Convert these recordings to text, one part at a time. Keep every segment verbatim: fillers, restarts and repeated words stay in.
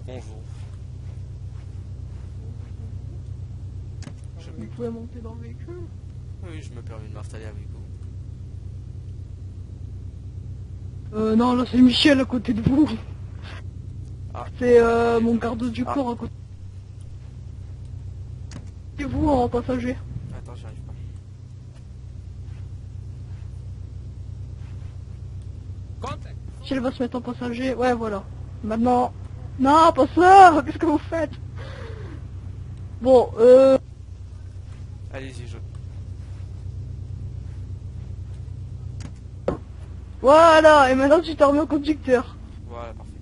bonjour. Je... Vous pouvez monter dans le véhicule? Oui, je me permets de m'installer avec vous. Euh, non, là c'est Michel à côté de vous. Ah. C'est euh, mon garde du Ah. corps à côté de vous en passager. Attends, j'y arrive pas. Contact. Michel va se mettre en passager. Ouais, voilà. Maintenant... Non, pas ça. Qu'est-ce que vous faites? Bon, euh... Allez-y, je... Voilà. Et maintenant tu t'en remets au conducteur. Voilà, parfait.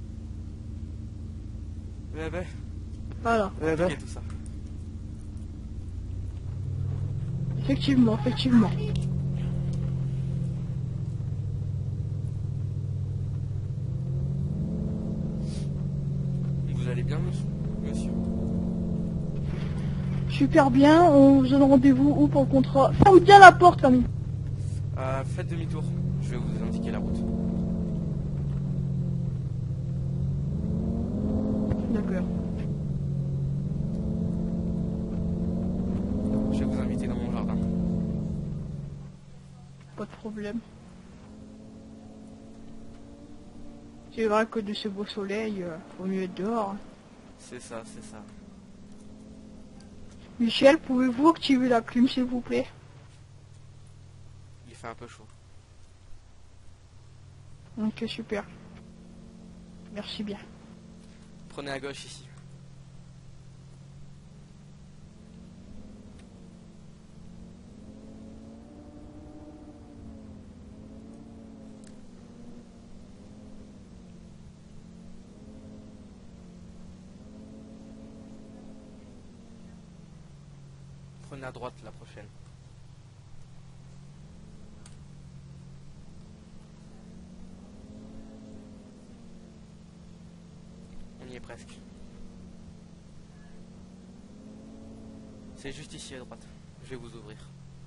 Eh ben, Voilà. eh ben. Tout ça. Effectivement, effectivement. Vous allez bien, monsieur? Monsieur. Super bien. On vous donne rendez-vous où pour le contrat? Ferme bien la porte, famille. Euh, faites demi-tour. Je vais vous indiquer la route. D'accord. Je vais vous inviter dans mon jardin. Pas de problème. C'est vrai que de ce beau soleil, euh, faut mieux être dehors. C'est ça, c'est ça. Michel, pouvez-vous activer la clim s'il vous plaît? Il fait un peu chaud. Ok, super. Merci bien. Prenez à gauche ici. Prenez à droite la prochaine. On y est presque. C'est juste ici à droite. Je vais vous ouvrir.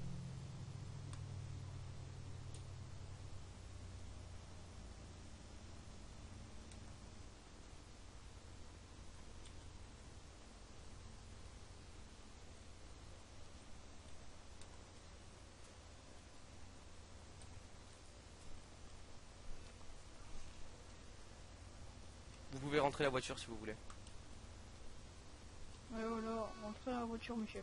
Vous pouvez rentrer la voiture si vous voulez. Ouais, voilà, rentrez à la voiture, Michel.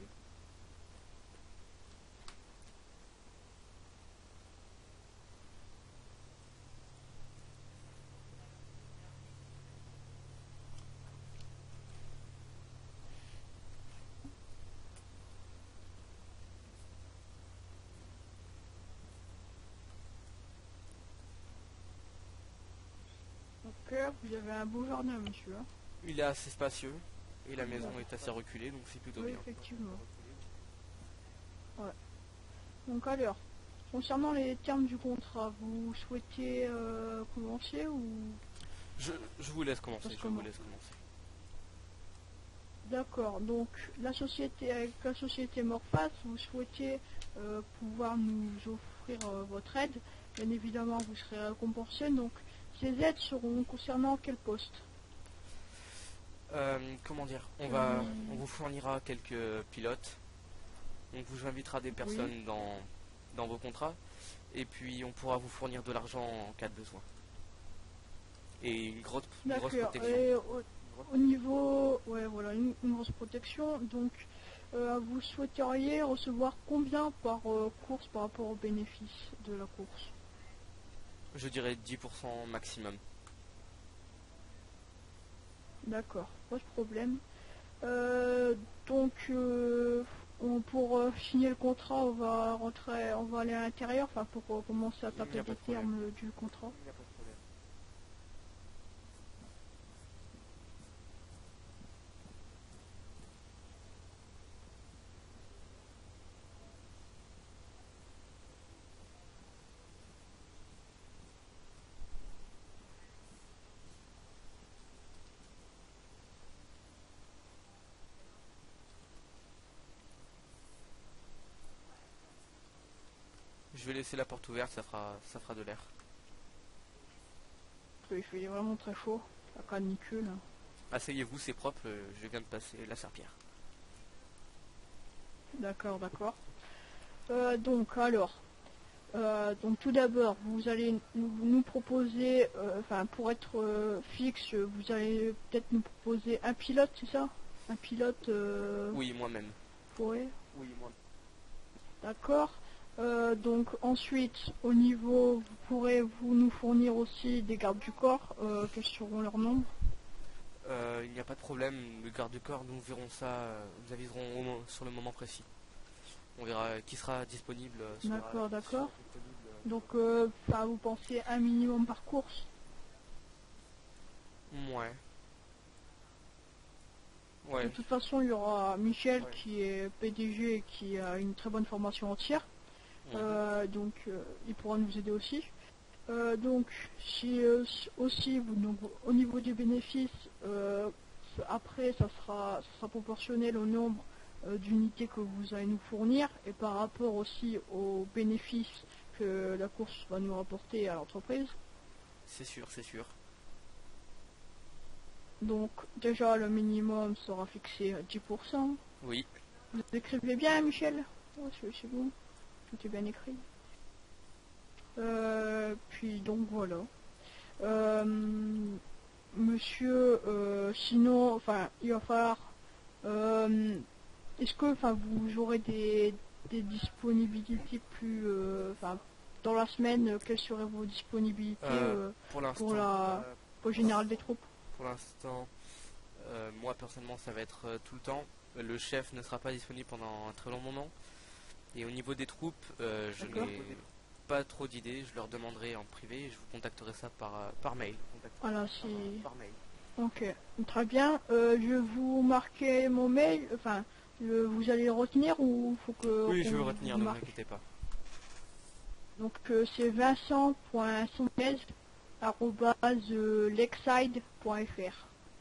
Ok, vous avez un beau jardin, monsieur. Hein. Il est assez spacieux et la maison est assez reculée, donc c'est plutôt Oui, bien. effectivement. Ouais. Donc alors, concernant les termes du contrat, vous souhaitez euh, commencer ou... Je, je vous laisse commencer, Parce je comment vous laisse commencer. D'accord, donc la société avec la société Morphas, vous souhaitez euh, pouvoir nous offrir euh, votre aide. Bien évidemment, vous serez récompensé. Donc, ces aides seront concernant quel poste? Euh, comment dire, on va, on vous fournira quelques pilotes. On vous invitera des personnes Oui. dans, dans vos contrats. Et puis on pourra vous fournir de l'argent en cas de besoin. Et une grosse, une grosse D'accord. protection. Et au, au niveau, ouais, voilà, une, une grosse protection. Donc, euh, vous souhaiteriez recevoir combien par euh, course par rapport aux bénéfices de la course? Je dirais dix pour cent maximum. D'accord, pas de problème. Euh, donc, euh, on, pour euh, signer le contrat, on va rentrer, on va aller à l'intérieur, enfin pour euh, commencer à Il n'y taper a pas des de problème. termes euh, du contrat. Il n'y a pas de problème. Je vais laisser la porte ouverte, ça fera, ça fera de l'air. Parce qu'il fait vraiment très chaud, la canicule. Asseyez-vous, c'est propre, euh, je viens de passer la serpillière. D'accord, d'accord. Euh, donc alors, euh, donc tout d'abord, vous allez nous, nous proposer, euh, enfin pour être euh, fixe, vous allez peut-être nous proposer un pilote, c'est ça? Un pilote euh, Oui, moi-même. pourrait. Oui, moi. D'accord. Euh, donc ensuite, au niveau, vous pourrez vous nous fournir aussi des gardes du corps. Euh, quels seront leurs nombres? Euh, il n'y a pas de problème, le garde du corps, nous verrons ça, euh, nous aviserons au mo- sur le moment précis. On verra qui sera disponible. euh, sera- D'accord, qui d'accord. sera disponible, euh, Donc, euh, enfin, vous pensez un minimum par course? Ouais. De Ouais. toute façon, il y aura Michel Ouais. qui est P D G et qui a une très bonne formation en tir. Mhm. Euh, donc, euh, il pourra nous aider aussi. Euh, donc, si euh, si aussi, vous, donc, au niveau des bénéfices, euh, après, ça sera, ça sera proportionnel au nombre euh, d'unités que vous allez nous fournir et par rapport aussi aux bénéfices que la course va nous rapporter à l'entreprise. C'est sûr, c'est sûr. Donc, déjà, le minimum sera fixé à dix pour cent. Oui. Vous écrivez bien, Michel? Ouais, c'est c'est bon. Tout est bien écrit. Euh, puis, donc, voilà. Euh, monsieur, euh, sinon, enfin, il va falloir... euh, Est-ce que, enfin, vous aurez des, des disponibilités plus... euh, Enfin, dans la semaine, euh, quelles seraient vos disponibilités Euh, euh, pour l'instant, pour la euh, pour le général des troupes? pour l'instant, euh, moi personnellement, ça va être euh, tout le temps. Le chef ne sera pas disponible pendant un très long moment. Et au niveau des troupes, euh, je D'accord. n'ai pas trop d'idées. Je leur demanderai en privé et je vous contacterai ça par, euh, par mail. Voilà, Par, c'est... par mail. Ok, très bien. Euh, je vais vous marquer mon mail. Enfin, le- vous allez le retenir ou faut que Oui, je qu'on vais vous retenir, ne vous marque? inquiétez pas. Donc euh, c'est vincent point sanchez arobase lexide point fr.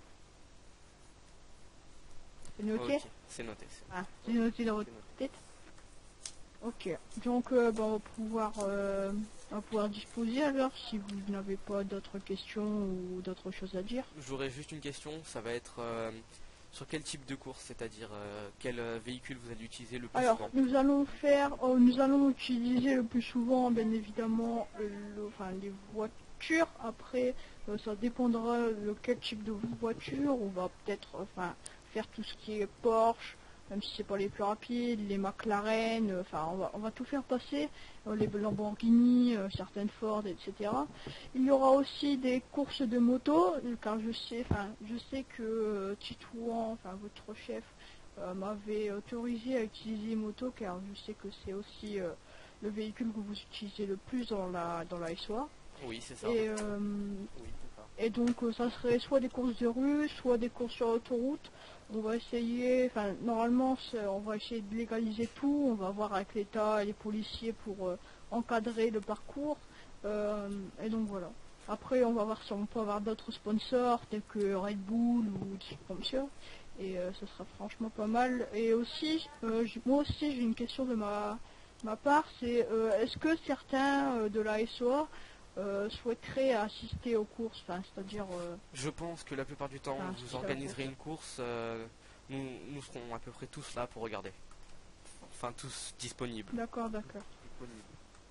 C'est noté? Ok, c'est noté. c'est- Ah, c'est noté dans votre c'est noté. tête. Ok. Donc euh, bah, on va pouvoir euh, on va pouvoir disposer alors si vous n'avez pas d'autres questions ou d'autres choses à dire. J'aurais juste une question, ça va être euh, sur quel type de course, c'est-à-dire euh, quel euh, véhicule vous allez utiliser le plus Alors, souvent. nous allons faire, euh, nous allons utiliser le plus souvent, bien évidemment, euh, le- enfin, les voitures. Après, euh, ça dépendra de quel type de voiture. On va peut-être, enfin, faire tout ce qui est Porsche, même si c'est pas les plus rapides, les McLaren. euh, Enfin, on va, on va tout faire passer. euh, les Lamborghini, euh, certaines Ford, et cetera. Il y aura aussi des courses de moto, euh, car je sais, enfin, je sais que euh, Titouan, enfin, votre chef euh, m'avait autorisé à utiliser moto car je sais que c'est aussi euh, le véhicule que vous utilisez le plus dans la dans la S O A. Oui, c'est ça. Et, euh, Oui, c'est ça. et donc euh, ça serait soit des courses de rue, soit des courses sur autoroute. On va essayer, enfin normalement c'est- on va essayer de légaliser tout, on va voir avec l'État et les policiers pour euh, encadrer le parcours. Euh, et donc voilà. Après on va voir si on peut avoir d'autres sponsors tels que Red Bull ou des trucs comme ça. Et euh, ce sera franchement pas mal. Et aussi, euh, j- moi aussi j'ai une question de ma, ma part, c'est euh, est-ce que certains euh, de la S O A euh, souhaiteraient assister aux courses, enfin c'est-à-dire euh, Je pense que la plupart du temps, enfin, vous assister à la organiserez course. une course, euh, nous, nous serons à peu près tous là pour regarder. Enfin, tous disponibles. D'accord, d'accord. Disponibles.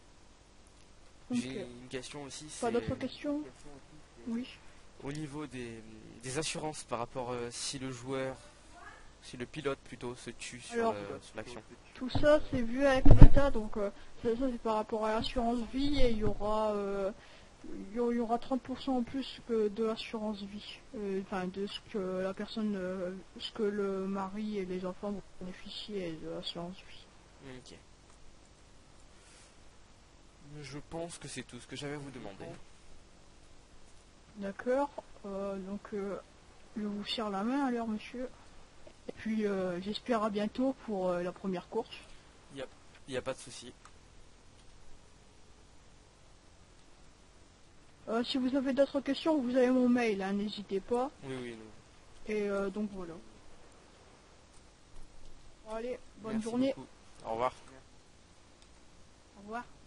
Ok. J'ai une question aussi, Pas c'est d'autres questions? Oui. au niveau des, des assurances par rapport euh, si le joueur, si le pilote plutôt se tue sur Alors, le- sur l'action. tout ça c'est vu avec l'État, donc euh, ça, ça, c'est par rapport à l'assurance vie et il y aura euh, il y aura il y aura trente pour cent en plus que de l'assurance vie. Euh, Enfin de ce que la personne, euh, ce que le mari et les enfants vont bénéficier de l'assurance vie. Ok. Je pense que c'est tout ce que j'avais à vous demander. D'accord. Euh, donc euh, je vous serre la main alors monsieur. Et puis euh, j'espère à bientôt pour euh, la première course. Il n'y a pas de souci. Euh, si vous avez d'autres questions, vous avez mon mail, hein, n'hésitez pas. Oui, oui, nous. Et euh, donc voilà. Bon, allez, bonne Merci journée. beaucoup. Au revoir. Au revoir.